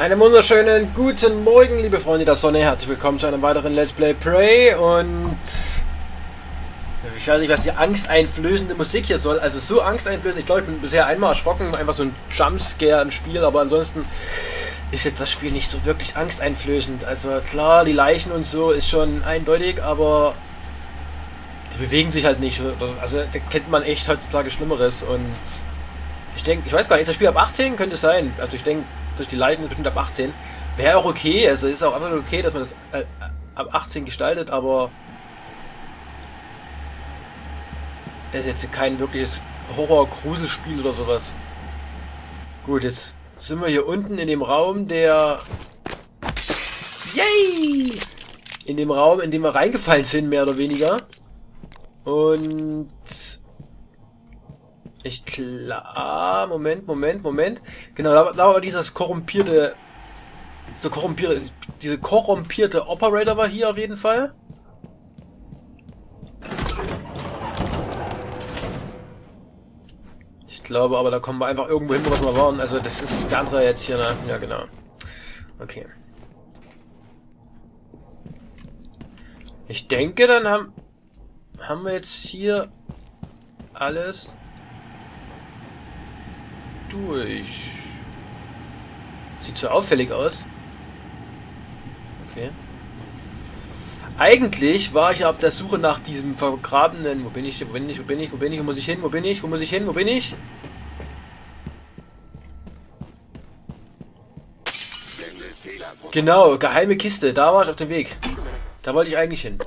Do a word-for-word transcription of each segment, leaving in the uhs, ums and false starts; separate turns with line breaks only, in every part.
Einen wunderschönen guten Morgen, liebe Freunde der Sonne. Herzlich willkommen zu einem weiteren Let's Play Prey. Und ich weiß nicht, was die angsteinflößende Musik hier soll. Also so angsteinflößend. Ich glaube, ich bin bisher einmal erschrocken. Einfach so ein Jumpscare im Spiel. Aber ansonsten ist jetzt das Spiel nicht so wirklich angsteinflößend. Also klar, die Leichen und so ist schon eindeutig, aber die bewegen sich halt nicht. Also da kennt man echt heutzutage Schlimmeres. Und ich denke, ich weiß gar nicht, ist das Spiel ab achtzehn? Könnte es sein. Also ich denke, durch die Leichen bestimmt ab achtzehn. Wäre auch okay, also ist auch absolut okay, dass man das äh, ab achtzehn gestaltet, aber es ist jetzt kein wirkliches Horror-Gruselspiel oder sowas. Gut, jetzt sind wir hier unten in dem Raum, der... Yay! In dem Raum, in dem wir reingefallen sind, mehr oder weniger. Und... Ich klar, Moment, Moment, Moment. Genau, da, da war dieses korrumpierte, diese korrumpierte, diese korrumpierte Operator war hier auf jeden Fall. Ich glaube, aber da kommen wir einfach irgendwo hin, wo wir waren. Also das ist der andere jetzt hier, ne? Ja, genau. Okay. Ich denke, dann haben, haben wir jetzt hier alles durch. Sieht so auffällig aus. Okay. Eigentlich war ich auf der Suche nach diesem vergrabenen... Wo bin ich? Wo bin ich? Wo bin ich? Wo bin ich? Wo muss ich hin? Wo bin ich? Wo muss ich hin? Wo bin ich? Genau, geheime Kiste. Da war ich auf dem Weg. Da wollte ich eigentlich hin.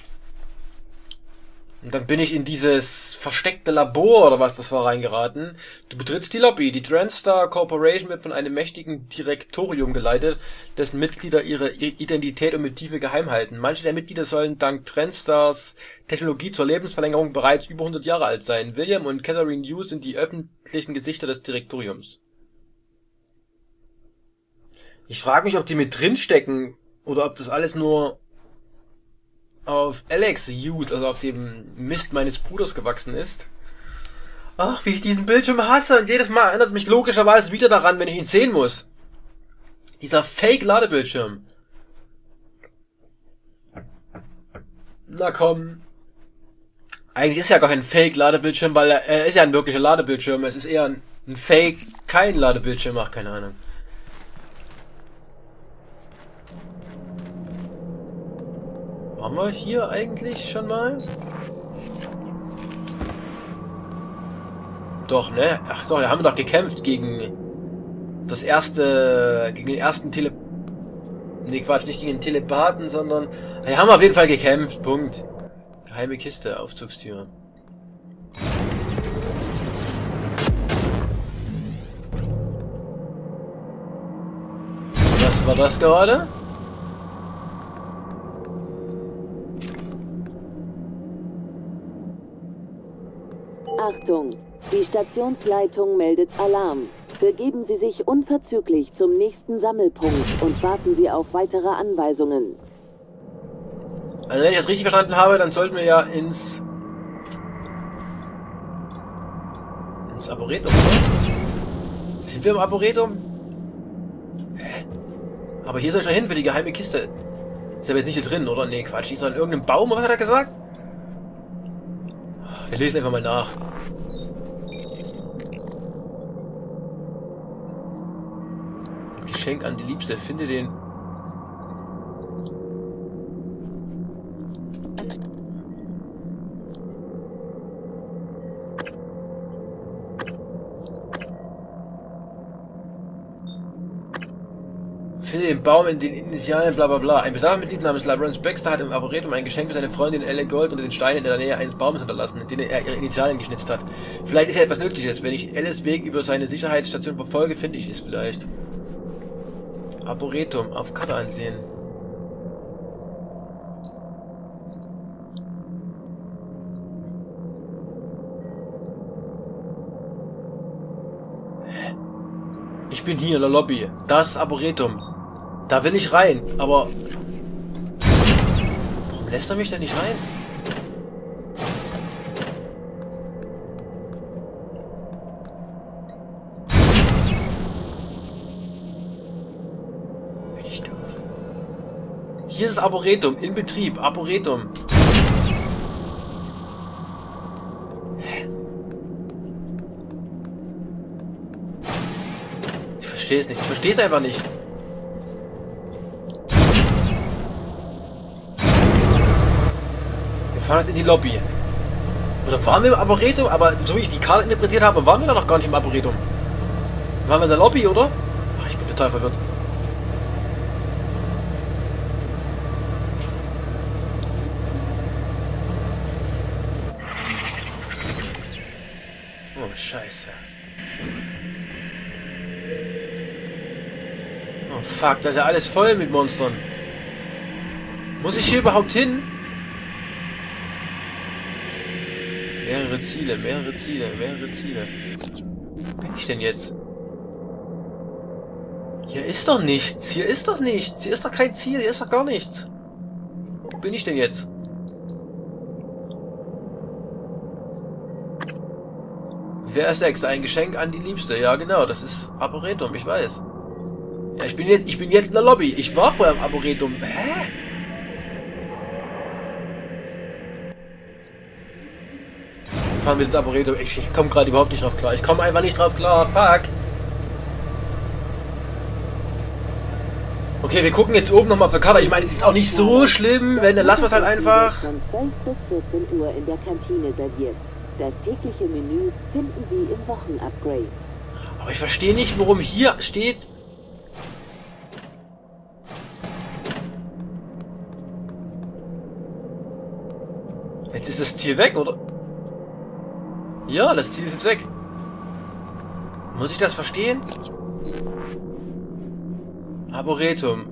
Und dann bin ich in dieses versteckte Labor oder was das war reingeraten. Du betrittst die Lobby. Die Transstar Corporation wird von einem mächtigen Direktorium geleitet, dessen Mitglieder ihre Identität und Motive geheim halten. Manche der Mitglieder sollen dank Transtars Technologie zur Lebensverlängerung bereits über hundert Jahre alt sein. William und Catherine Hughes sind die öffentlichen Gesichter des Direktoriums. Ich frage mich, ob die mit drin stecken oder ob das alles nur auf Alex Hughes, also auf dem Mist meines Bruders gewachsen ist. Ach, wie ich diesen Bildschirm hasse, und jedes Mal erinnert mich logischerweise wieder daran, wenn ich ihn sehen muss. Dieser Fake-Ladebildschirm. Na komm. Eigentlich ist ja gar kein Fake-Ladebildschirm, weil er, er ist ja ein wirklicher Ladebildschirm. Es ist eher ein, ein Fake, kein Ladebildschirm, ach, keine Ahnung. Haben wir hier eigentlich schon mal? Doch, ne? Ach doch, wir haben doch gekämpft gegen das erste, gegen den ersten Tele... Ne, Quatsch, nicht gegen den Telepathen, sondern... Wir haben auf jeden Fall gekämpft, Punkt. Geheime Kiste, Aufzugstür. Was war das gerade?
Achtung! Die Stationsleitung meldet Alarm. Begeben Sie sich unverzüglich zum nächsten Sammelpunkt und warten Sie auf weitere Anweisungen.
Also wenn ich das richtig verstanden habe, dann sollten wir ja ins... ins Arboretum, oder? Sind wir im Arboretum? Hä? Aber hier soll ich noch hin für die geheime Kiste. Ist aber jetzt nicht hier drin, oder? Nee, Quatsch. Die ist an irgendeinem Baum, was hat er gesagt? Wir lesen einfach mal nach. Geschenk an die Liebste. Finde den... Finde den Baum in den Initialen, bla bla bla. Ein besagter Mitglied namens Lawrence Baxter hat im Arboretum ein Geschenk für seine Freundin Elle Gold unter den Steinen in der Nähe eines Baumes hinterlassen, in denen er ihre Initialen geschnitzt hat. Vielleicht ist ja etwas Nützliches. Wenn ich Elles Weg über seine Sicherheitsstation verfolge, finde ich es vielleicht. Arboretum. Auf Karte ansehen. Ich bin hier in der Lobby. Das ist Arboretum. Da will ich rein, aber... Warum lässt er mich denn nicht rein? Hier ist das Arboretum, in Betrieb, Arboretum. Hä? Ich verstehe es nicht, ich verstehe es einfach nicht. Wir fahren jetzt in die Lobby. Oder waren wir im Arboretum? Aber so wie ich die Karte interpretiert habe, waren wir da noch gar nicht im Arboretum. Waren wir in der Lobby, oder? Ach, ich bin total verwirrt. Oh, Scheiße. Oh, fuck, da ist ja alles voll mit Monstern. Muss ich hier überhaupt hin? Mehrere Ziele, mehrere Ziele, mehrere Ziele. Wo bin ich denn jetzt? Hier ist doch nichts. Hier ist doch nichts. Hier ist doch kein Ziel. Hier ist doch gar nichts. Wo bin ich denn jetzt? Wer ist Sechster? Ein Geschenk an die Liebste. Ja, genau. Das ist Arboretum. Ich weiß. Ja, ich bin jetzt, ich bin jetzt in der Lobby. Ich war vorher im Arboretum. Hä? Wir fahren mit ins Arboretum. Ich, ich komme gerade überhaupt nicht drauf klar. Ich komme einfach nicht drauf klar. Fuck. Okay, wir gucken jetzt oben nochmal auf der Karte. Ich meine, es ist auch nicht so schlimm, wenn, dann lassen wir es halt einfach.
Von zwölf bis vierzehn Uhr in der Kantine serviert. Das tägliche Menü finden Sie im Wochenupgrade.
Aber ich verstehe nicht, warum hier steht. Jetzt ist das Ziel weg, oder? Ja, das Ziel ist jetzt weg. Muss ich das verstehen? Arboretum.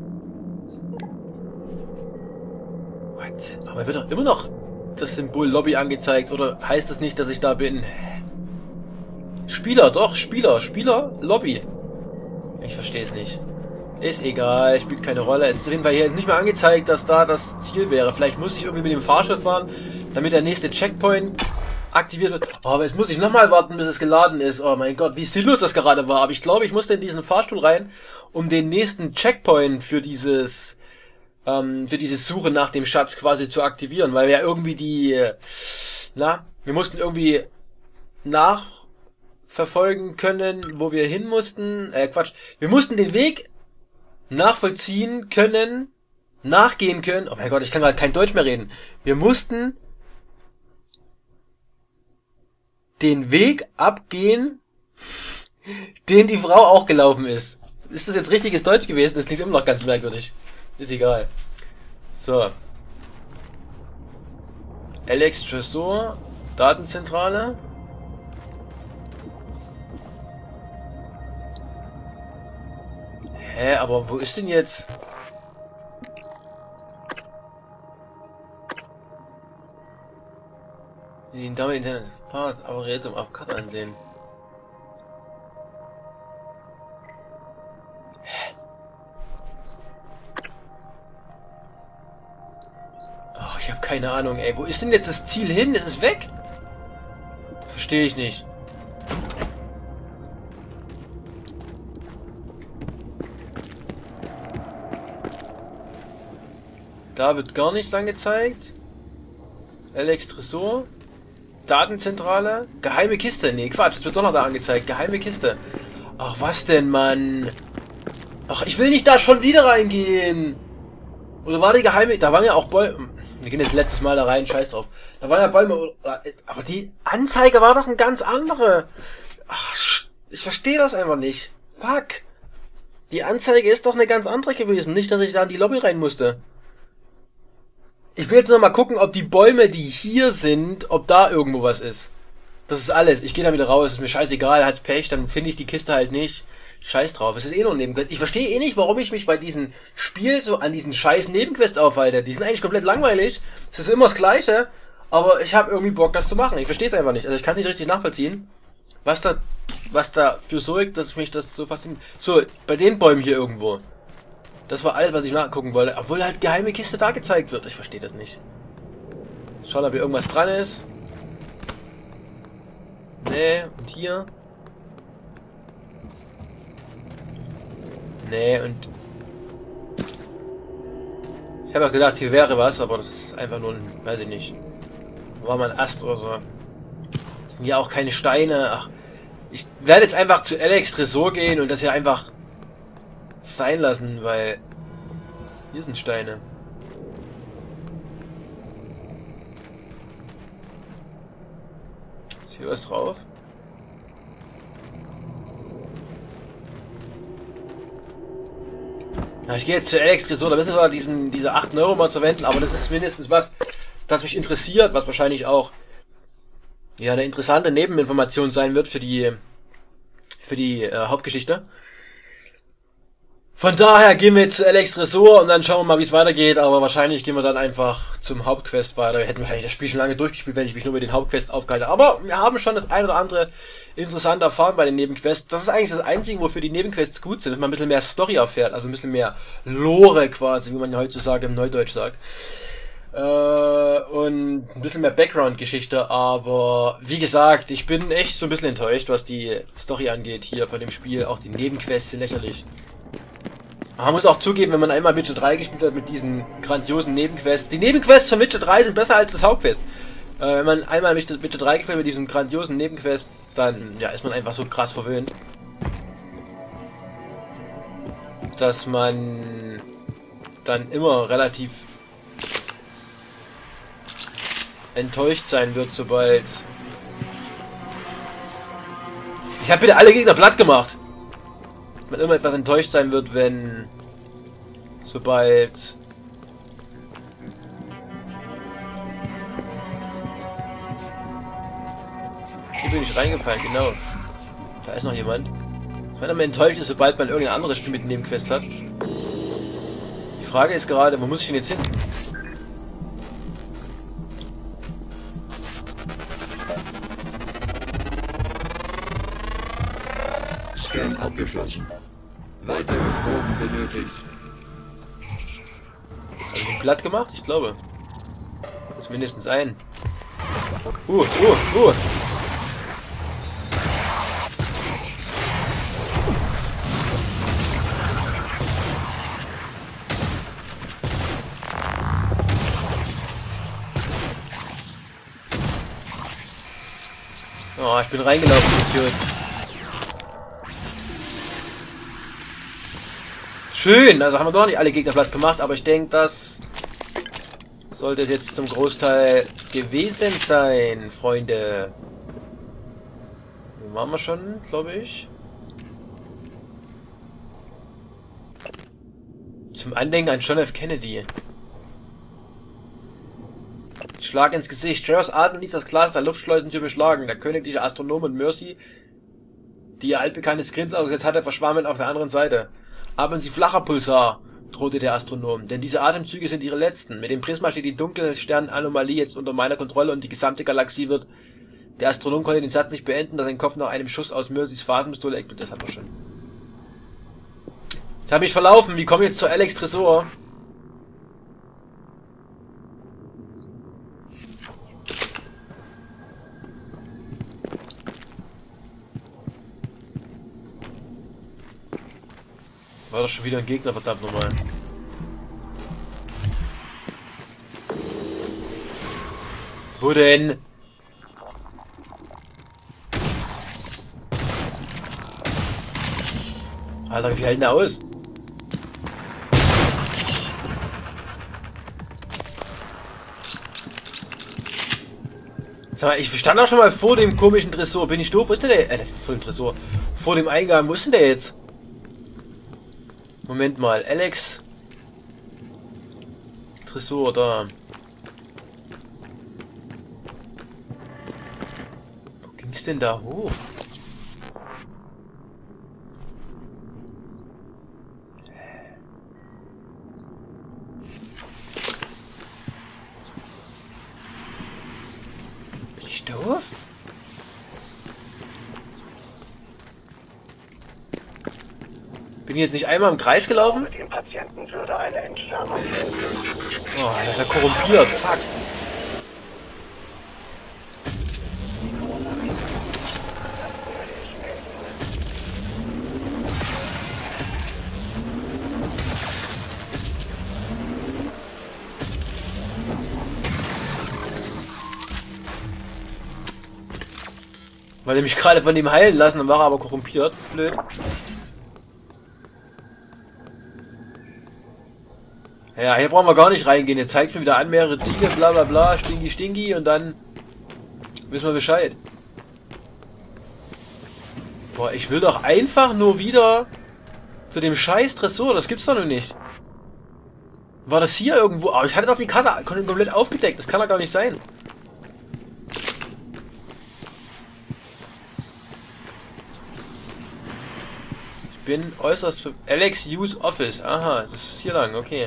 What? Aber wird doch immer noch das Symbol Lobby angezeigt. Oder heißt das nicht, dass ich da bin? Spieler, doch, Spieler, Spieler, Lobby. Ich verstehe es nicht. Ist egal, spielt keine Rolle. Es ist auf jeden Fall hier nicht mehr angezeigt, dass da das Ziel wäre. Vielleicht muss ich irgendwie mit dem Fahrstuhl fahren, damit der nächste Checkpoint aktiviert wird. Oh, aber jetzt muss ich nochmal warten, bis es geladen ist. Oh mein Gott, wie sinnlos das gerade war. Aber ich glaube, ich musste in diesen Fahrstuhl rein, um den nächsten Checkpoint für dieses, ähm, für diese Suche nach dem Schatz quasi zu aktivieren. Weil wir ja irgendwie die, na, wir mussten irgendwie nachverfolgen können, wo wir hin mussten. Äh, Quatsch. Wir mussten den Weg nachvollziehen können, nachgehen können. Oh mein Gott, ich kann gerade kein Deutsch mehr reden. Wir mussten den Weg abgehen, den die Frau auch gelaufen ist. Ist das jetzt richtiges Deutsch gewesen? Das klingt immer noch ganz merkwürdig. Ist egal. So. Alex Tresor, Datenzentrale. Hä, aber wo ist denn jetzt? Den Daumen Internet Pass, Arboretum auf Karte ansehen. Hä? Oh, ich habe keine Ahnung, ey. Wo ist denn jetzt das Ziel hin? Ist es weg? Verstehe ich nicht. Da wird gar nichts angezeigt. Alex Tresor. Datenzentrale. Geheime Kiste. Nee, Quatsch. Es wird doch noch da angezeigt. Geheime Kiste. Ach, was denn, Mann? Ach, ich will nicht da schon wieder reingehen. Oder war die geheime... Da waren ja auch Bäume... Wir gehen jetzt letztes Mal da rein. Scheiß drauf. Da waren ja Bäume... Aber die Anzeige war doch eine ganz andere. Ach, ich verstehe das einfach nicht. Fuck. Die Anzeige ist doch eine ganz andere gewesen. Nicht, dass ich da in die Lobby rein musste. Ich will jetzt noch mal gucken, ob die Bäume, die hier sind, ob da irgendwo was ist. Das ist alles. Ich gehe da wieder raus. Ist mir scheißegal. Hat Pech, dann finde ich die Kiste halt nicht. Scheiß drauf. Es ist eh nur ein Nebenquest. Ich verstehe eh nicht, warum ich mich bei diesem Spiel so an diesen scheiß Nebenquest aufhalte. Die sind eigentlich komplett langweilig. Es ist immer das Gleiche. Aber ich habe irgendwie Bock, das zu machen. Ich verstehe es einfach nicht. Also ich kann nicht richtig nachvollziehen, was da, was dafür sorgt, dass mich das so fasziniert. So, bei den Bäumen hier irgendwo. Das war alles, was ich nachgucken wollte. Obwohl halt geheime Kiste da gezeigt wird. Ich verstehe das nicht. Schauen, ob hier irgendwas dran ist. Nee, und hier. Nee, und... Ich habe ja gedacht, hier wäre was, aber das ist einfach nur ein, weiß ich nicht. War mal ein Ast oder so. Das sind ja auch keine Steine. Ach, ich werde jetzt einfach zu Alex Tresor gehen und das hier einfach sein lassen, weil hier sind Steine. Ist hier was drauf? Ja, ich gehe jetzt zu Alex Tresor, da müssen wir diesen, diese acht Euro mal zu wenden, aber das ist mindestens was, das mich interessiert, was wahrscheinlich auch ja eine interessante Nebeninformation sein wird für die für die äh, Hauptgeschichte. Von daher gehen wir jetzt zu Alex Tresor und dann schauen wir mal, wie es weitergeht, aber wahrscheinlich gehen wir dann einfach zum Hauptquest weiter. Wir hätten wahrscheinlich das Spiel schon lange durchgespielt, wenn ich mich nur mit den Hauptquests aufgehalten habe. Aber wir haben schon das ein oder andere interessant erfahren bei den Nebenquests. Das ist eigentlich das Einzige, wofür die Nebenquests gut sind, dass man ein bisschen mehr Story erfährt, also ein bisschen mehr Lore quasi, wie man heutzutage im Neudeutsch sagt. Äh, und ein bisschen mehr Background-Geschichte, aber wie gesagt, ich bin echt so ein bisschen enttäuscht, was die Story angeht hier von dem Spiel. Auch die Nebenquests sind lächerlich. Man muss auch zugeben, wenn man einmal Witcher drei gespielt hat mit diesen grandiosen Nebenquests. Die Nebenquests von Witcher drei sind besser als das Hauptquest. Äh, wenn man einmal Witcher drei gespielt hat mit diesen grandiosen Nebenquests, dann ja, ist man einfach so krass verwöhnt, dass man dann immer relativ enttäuscht sein wird, sobald... Ich habe bitte alle Gegner platt gemacht. Man immer etwas enttäuscht sein wird, wenn sobald hier bin ich reingefallen, genau. Da ist noch jemand. Man immer enttäuscht ist, sobald man irgendein anderes Spiel mit Nebenquest hat. Die Frage ist gerade, wo muss ich denn jetzt hin?
Scan abgeschlossen. Weitere Proben benötigt.
Habe ich ihn platt gemacht? Ich glaube. Das ist mindestens ein. Uh, uh, uh. Oh, ich bin reingelaufen, Idiot. Schön, also haben wir doch nicht alle Gegner platt gemacht, aber ich denke, das sollte es jetzt zum Großteil gewesen sein, Freunde. Wo waren wir schon, glaube ich? Zum Andenken an John F. Kennedy. Schlag ins Gesicht. Sheriffs Atem ließ das Glas der Luftschleusentür beschlagen. Der königliche Astronom und Mercy, die ihr altbekanntes Grinsen aufgesetzt hatte, verschwammen auf der anderen Seite. Haben Sie flacher, Pulsar, drohte der Astronom, denn diese Atemzüge sind Ihre letzten. Mit dem Prisma steht die dunkle Sternenanomalie jetzt unter meiner Kontrolle und die gesamte Galaxie wird... Der Astronom konnte den Satz nicht beenden, da sein Kopf nach einem Schuss aus Mercys Phasenpistole explodiert. Das hat man schon. Ich habe mich verlaufen. Wie komme ich jetzt zu Alex Tresor? War doch schon wieder ein Gegner, verdammt nochmal. Wo denn? Alter, wie hält denn der aus? Sag mal, ich stand auch schon mal vor dem komischen Tresor. Bin ich doof? Wo ist denn der? Äh, vor dem Tresor. Vor dem Eingang. Wo ist denn der jetzt? Moment mal, Alex. Tresor, da. Wo ging's denn da hoch? Bin ich doof? Bin ich jetzt nicht einmal im Kreis gelaufen?
Dem Patienten würde eine Entfernung helfen.
Oh, das ist ja korrumpiert. Fuck. Wollte mich gerade von ihm heilen lassen, dann war er aber korrumpiert. Blöd. Ja, hier brauchen wir gar nicht reingehen. Jetzt zeigt mir wieder an, mehrere Ziele, bla bla bla, stingi stingi und dann wissen wir Bescheid. Boah, ich will doch einfach nur wieder zu dem scheiß Tresor, das gibt's doch noch nicht. War das hier irgendwo? Aber ich hatte doch die Karte komplett aufgedeckt, das kann doch gar nicht sein. Ich bin äußerst... Alex Use Office, aha, das ist hier lang, okay.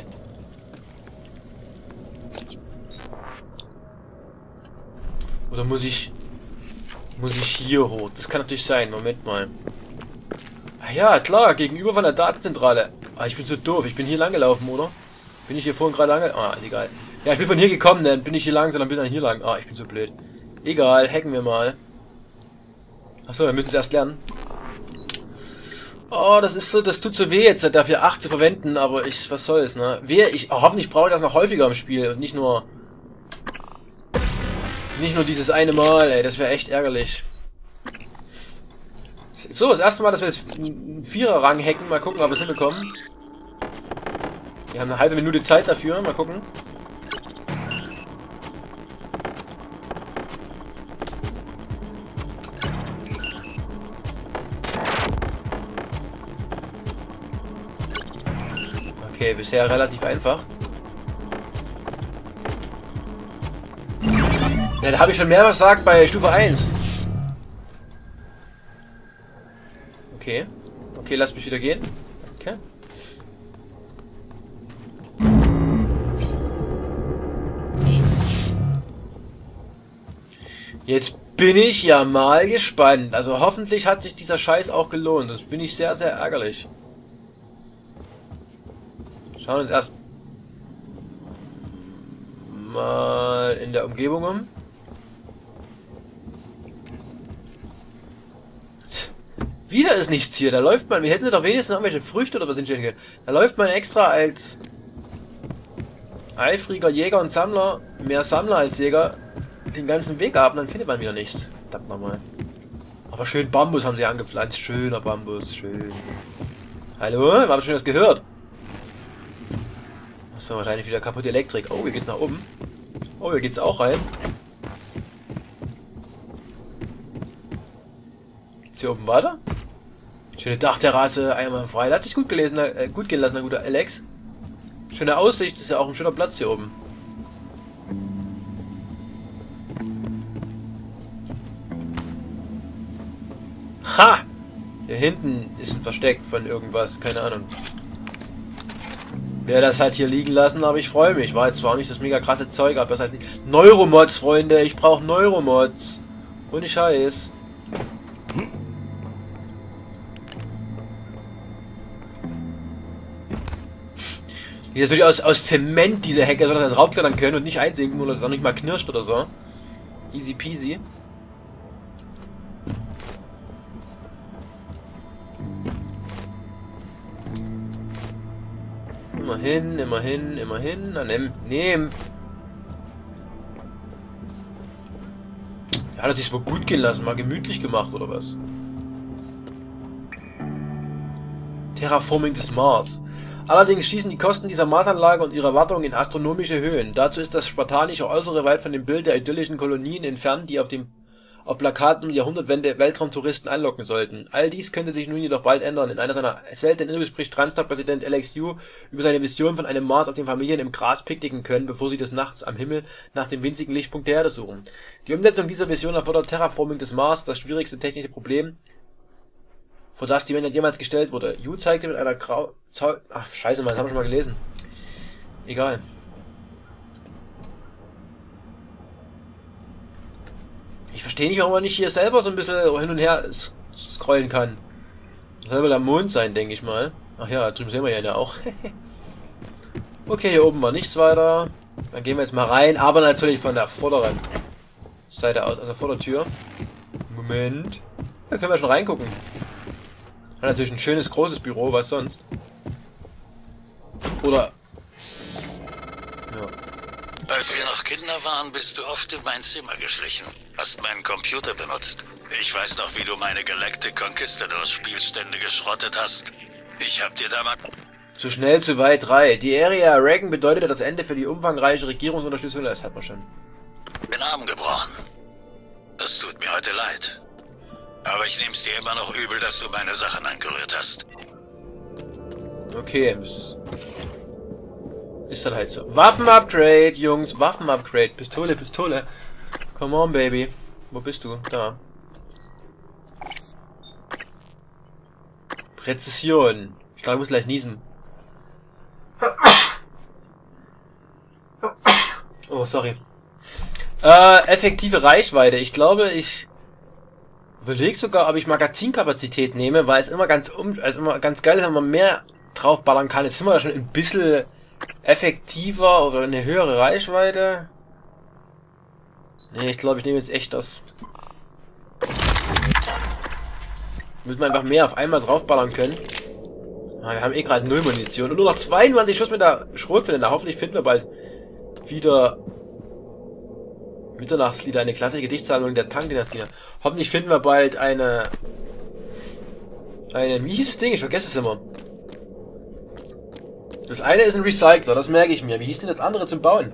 Oder muss ich... Muss ich hier hoch? Das kann natürlich sein. Moment mal. Ah ja, klar. Gegenüber von der Datenzentrale. Ah, ich bin so doof. Ich bin hier lang gelaufen, oder? Bin ich hier vorhin gerade lang... Ah, ist egal. Ja, ich bin von hier gekommen, dann bin ich hier lang, sondern bin dann hier lang. Ah, ich bin so blöd. Egal, hacken wir mal. Achso, wir müssen es erst lernen. Oh, das ist so... Das tut so weh, jetzt dafür acht zu verwenden, aber ich... Was soll's, ne? Wehe, ich... Oh, hoffentlich brauche ich das noch häufiger im Spiel und nicht nur... Nicht nur dieses eine Mal, ey, das wäre echt ärgerlich. So, das erste Mal, dass wir jetzt einen Vierer-Rang hacken. Mal gucken, ob wir es hinbekommen. Wir haben eine halbe Minute Zeit dafür. Mal gucken. Okay, bisher relativ einfach. Ja, da habe ich schon mehr was gesagt bei Stufe eins. Okay. Okay, lass mich wieder gehen. Okay. Jetzt bin ich ja mal gespannt. Also hoffentlich hat sich dieser Scheiß auch gelohnt. Das bin ich sehr, sehr ärgerlich. Schauen wir uns erst mal in der Umgebung um. Wieder ist nichts hier. Da läuft man. Wir hätten doch wenigstens noch irgendwelche Früchte oder was sind hier. Da läuft man extra als eifriger Jäger und Sammler, mehr Sammler als Jäger, den ganzen Weg ab und dann findet man wieder nichts. Verdammt nochmal. Aber schön Bambus haben sie angepflanzt. Schöner Bambus. Schön. Hallo? Wir haben schon was gehört. Achso, wahrscheinlich wieder kaputte Elektrik. Oh, hier geht's nach oben. Oh, hier geht's auch rein. Geht's hier oben weiter? Schöne Dachterrasse, einmal frei. Hat dich gut gelesen, äh, gut gehen lassen, guter Alex. Schöne Aussicht, ist ja auch ein schöner Platz hier oben. Ha! Hier hinten ist ein Versteck von irgendwas, keine Ahnung. Wer das halt hier liegen lassen, aber ich freue mich. War jetzt zwar auch nicht das mega krasse Zeug, aber das halt nicht. Neuromods, Freunde, ich brauche Neuromods. Ohne Scheiß. Die ist natürlich aus, aus Zement, diese Hacker, soll das da draufklettern können und nicht einsinken, oder dass es auch nicht mal knirscht oder so. Easy peasy. Immerhin, immerhin, immerhin. Na, nimm, nimm. Ja, hat er sich wohl gut gehen lassen, mal gemütlich gemacht, oder was? Terraforming des Mars. Allerdings schießen die Kosten dieser Marsanlage und ihre Wartung in astronomische Höhen. Dazu ist das spartanische Äußere weit von dem Bild der idyllischen Kolonien entfernt, die auf dem auf Plakaten um Jahrhundertwende Weltraumtouristen anlocken sollten. All dies könnte sich nun jedoch bald ändern. In einer seiner seltenen Interviews spricht Transstar-Präsident Alex Yu über seine Vision von einem Mars, auf dem Familien im Gras picknicken können, bevor sie des Nachts am Himmel nach dem winzigen Lichtpunkt der Erde suchen. Die Umsetzung dieser Vision erfordert Terraforming des Mars, das schwierigste technische Problem, vor das die Menschheit jemals gestellt wurde. Yu zeigte mit einer grau... Zau Ach, scheiße, man, das haben wir schon mal gelesen. Egal. Ich verstehe nicht, warum man nicht hier selber so ein bisschen hin und her scrollen kann. Das soll wohl am Mond sein, denke ich mal. Ach ja, drüben sehen wir ja auch. Okay, hier oben war nichts weiter. Dann gehen wir jetzt mal rein, aber natürlich von der vorderen Seite aus, also der Vordertür. Moment. Da können wir schon reingucken. Hat natürlich ein schönes, großes Büro, was sonst. Oder... Ja.
Als wir noch Kinder waren, bist du oft in mein Zimmer geschlichen. Hast meinen Computer benutzt. Ich weiß noch, wie du meine Galactic Conquistadors Spielstände geschrottet hast. Ich hab dir damals...
Zu schnell, zu weit, drei. Die Area Reagan bedeutete das Ende für die umfangreiche Regierungsunterstützung. Das hat man schon.
Den Arm gebrochen. Das tut mir heute leid. Aber ich nehm's dir immer noch übel, dass du meine Sachen angerührt hast.
Okay, das ist dann halt so. Waffen-Upgrade, Jungs, Waffen-Upgrade. Pistole, Pistole. Come on, Baby. Wo bist du? Da. Präzision. Ich glaube, ich muss gleich niesen. Oh, sorry. Äh, effektive Reichweite. Ich glaube, ich überlege sogar, ob ich Magazinkapazität nehme, weil es immer ganz um, also immer ganz geil ist, wenn man mehr draufballern kann. Jetzt sind wir da schon ein bisschen effektiver oder eine höhere Reichweite. Nee, ich glaube, ich nehme jetzt echt das. Damit wir einfach mehr auf einmal draufballern können. Ah, wir haben eh gerade null Munition. Und nur noch zweiundzwanzig Schuss mit der Schrotflinte. Hoffentlich finden wir bald wieder Mitternachtslieder, eine klassische Gedichtsammlung der Tang-Dynastie. Hoffentlich finden wir bald eine... Eine... Wie hieß das Ding? Ich vergesse es immer. Das eine ist ein Recycler, das merke ich mir. Wie hieß denn das andere zum Bauen?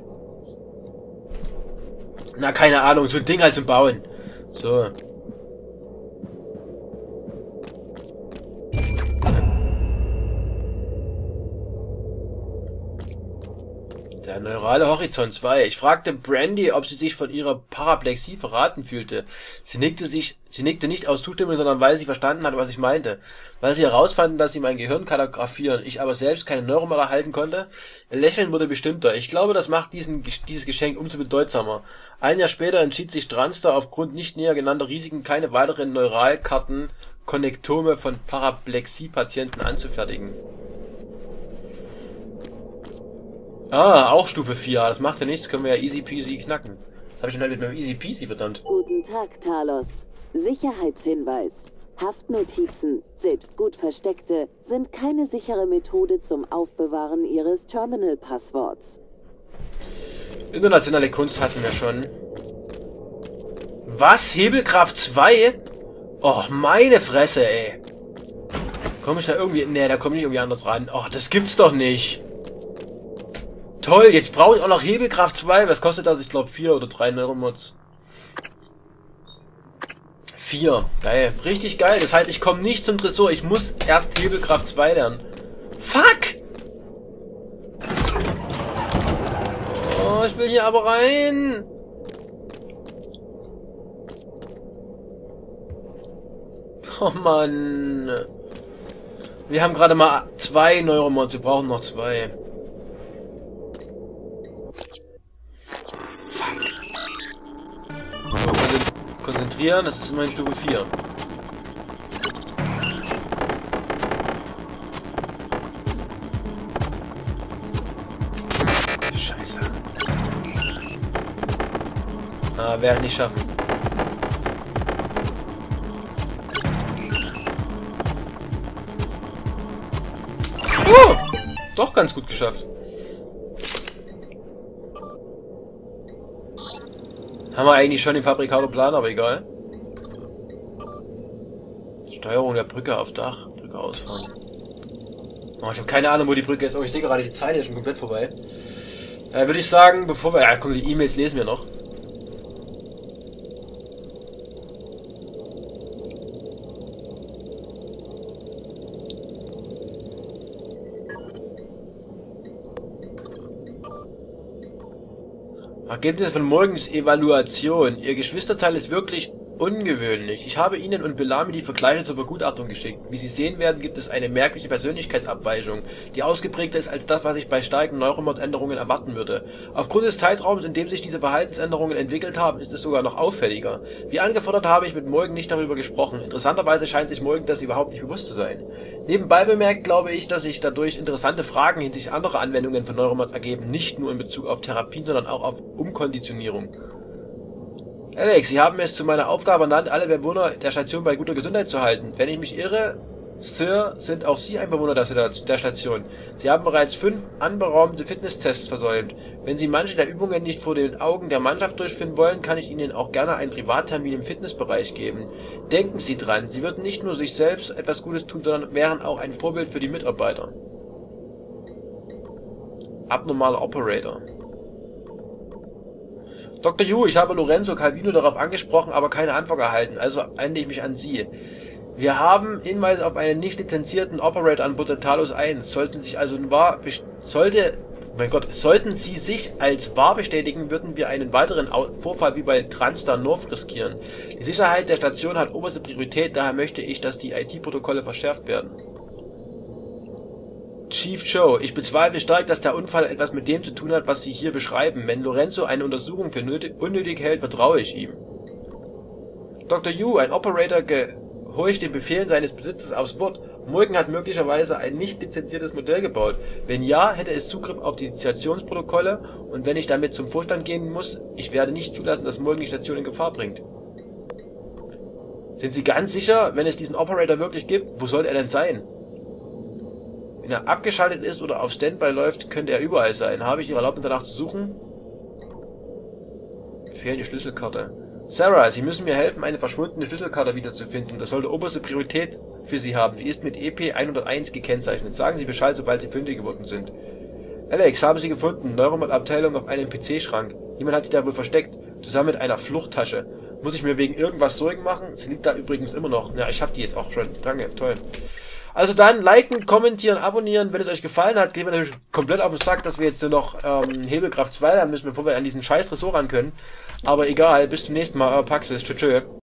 Na, keine Ahnung. So ein Ding halt zum Bauen. So. Der neurale Horizont zwei. Ich fragte Brandy, ob sie sich von ihrer Paraplexie verraten fühlte. Sie nickte sich, sie nickte nicht aus Zustimmung, sondern weil sie verstanden hat, was ich meinte. Weil sie herausfanden, dass sie mein Gehirn kartografieren, ich aber selbst keine Neuromaler halten konnte. Ihr Lächeln wurde bestimmter. Ich glaube, das macht diesen, dieses Geschenk umso bedeutsamer. Ein Jahr später entschied sich Transter aufgrund nicht näher genannter Risiken keine weiteren Neuralkarten Konnektome von Paraplexie-Patienten anzufertigen. Ah, auch Stufe vier. Das macht ja nichts. Können wir ja easy peasy knacken. Das habe ich schon halt mit meinem easy peasy, verdammt.
Guten Tag, Talos. Sicherheitshinweis. Haftnotizen, selbst gut versteckte, sind keine sichere Methode zum Aufbewahren Ihres Terminal-Passworts.
Internationale Kunst hatten wir schon. Was? Hebelkraft zwei? Oh, meine Fresse, ey. Komme ich da irgendwie... Nee, da komme ich irgendwie anders ran. Oh, das gibt's doch nicht. Toll, jetzt brauche ich auch noch Hebelkraft zwei. Was kostet das? Ich glaube vier oder drei Neuromods. vier. Geil. Richtig geil. Das heißt, ich komme nicht zum Tresor. Ich muss erst Hebelkraft zwei lernen. Fuck! Oh, ich will hier aber rein. Oh Mann. Wir haben gerade mal zwei Neuromods. Wir brauchen noch zwei. Konzentrieren, das ist immerhin Stufe vier. Scheiße. Ah, werde ich nicht schaffen. Oh! Doch ganz gut geschafft. Haben wir eigentlich schon den Fabrikator-Plan, aber egal. Steuerung der Brücke auf Dach. Brücke ausfahren. Oh, ich habe keine Ahnung, wo die Brücke ist. Oh, ich sehe gerade, die Zeit ist schon komplett vorbei. Äh, würde ich sagen, bevor wir... Ja, komm, die E-Mails lesen wir noch. Ergebnisse von morgens Evaluation. Ihr Geschwisterteil ist wirklich ungewöhnlich. Ich habe Ihnen und Bellamy die Vergleiche zur Begutachtung geschickt. Wie Sie sehen werden, gibt es eine merkliche Persönlichkeitsabweichung, die ausgeprägter ist als das, was ich bei starken Neuromod-Änderungen erwarten würde. Aufgrund des Zeitraums, in dem sich diese Verhaltensänderungen entwickelt haben, ist es sogar noch auffälliger. Wie angefordert habe ich mit Morgan nicht darüber gesprochen. Interessanterweise scheint sich Morgan das überhaupt nicht bewusst zu sein. Nebenbei bemerkt glaube ich, dass sich dadurch interessante Fragen hinsichtlich anderer Anwendungen von Neuromods ergeben, nicht nur in Bezug auf Therapien, sondern auch auf Umkonditionierung. Alex, Sie haben es zu meiner Aufgabe ernannt, alle Bewohner der Station bei guter Gesundheit zu halten. Wenn ich mich irre, Sir, sind auch Sie ein Bewohner der Station. Sie haben bereits fünf anberaumte Fitnesstests versäumt. Wenn Sie manche der Übungen nicht vor den Augen der Mannschaft durchführen wollen, kann ich Ihnen auch gerne einen Privattermin im Fitnessbereich geben. Denken Sie dran, Sie würden nicht nur sich selbst etwas Gutes tun, sondern wären auch ein Vorbild für die Mitarbeiter. Abnormaler Operator. Doktor Yu, ich habe Lorenzo Calvino darauf angesprochen, aber keine Antwort erhalten, also wende ich mich an Sie. Wir haben Hinweise auf einen nicht lizenzierten Operator an Potentalos eins. Sollten sich also wahr sollte, mein Gott, sollten Sie sich als wahr bestätigen, würden wir einen weiteren Vorfall wie bei Transtar North riskieren. Die Sicherheit der Station hat oberste Priorität, daher möchte ich, dass die I T-Protokolle verschärft werden. Chief Joe, ich bezweifle stark, dass der Unfall etwas mit dem zu tun hat, was Sie hier beschreiben. Wenn Lorenzo eine Untersuchung für nötig, unnötig hält, vertraue ich ihm. Doktor Yu, ein Operator gehorcht den Befehlen seines Besitzers aufs Wort. Morgan hat möglicherweise ein nicht lizenziertes Modell gebaut. Wenn ja, hätte es Zugriff auf die Stationsprotokolle, und wenn ich damit zum Vorstand gehen muss, ich werde nicht zulassen, dass Morgan die Station in Gefahr bringt. Sind Sie ganz sicher, wenn es diesen Operator wirklich gibt? Wo soll er denn sein? Wenn er abgeschaltet ist oder auf Standby läuft, könnte er überall sein. Habe ich Ihre Erlaubnis danach zu suchen? Fehlt die Schlüsselkarte. Sarah, Sie müssen mir helfen, eine verschwundene Schlüsselkarte wiederzufinden. Das sollte oberste Priorität für Sie haben. Die ist mit E P hunderteins gekennzeichnet. Sagen Sie Bescheid, sobald Sie fündig geworden sind. Alex, haben Sie gefunden. Neuromal-Abteilung auf einem P C-Schrank. Jemand hat sich da wohl versteckt. Zusammen mit einer Fluchttasche. Muss ich mir wegen irgendwas Sorgen machen? Sie liegt da übrigens immer noch. Ja, ich habe die jetzt auch schon. Danke, toll. Also dann liken, kommentieren, abonnieren, wenn es euch gefallen hat. Gehen wir natürlich komplett auf den Sack, dass wir jetzt nur noch ähm, Hebelkraft zwei haben müssen, bevor wir an diesen scheiß Ressort ran können. Aber egal, bis zum nächsten Mal, euer Paxis, tschö tschö.